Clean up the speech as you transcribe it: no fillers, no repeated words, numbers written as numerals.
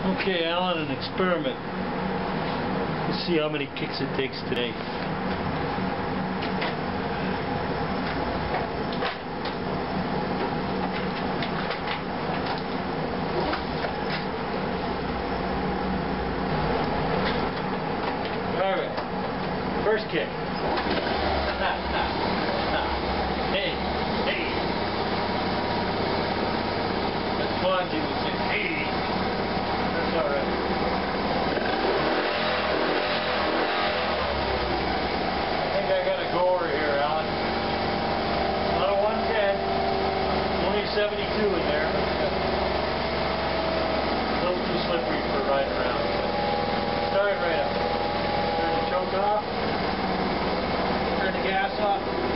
Okay, Alan, an experiment. Let's see how many kicks it takes today. Alright, first kick. Hey, hey. That's Fonzie would say, hey. That's alright. I think I got a goer here, Alan. Not a 110. Only a 72 in there. A little too slippery for riding around. Start right up. Turn the choke off. Turn the gas off.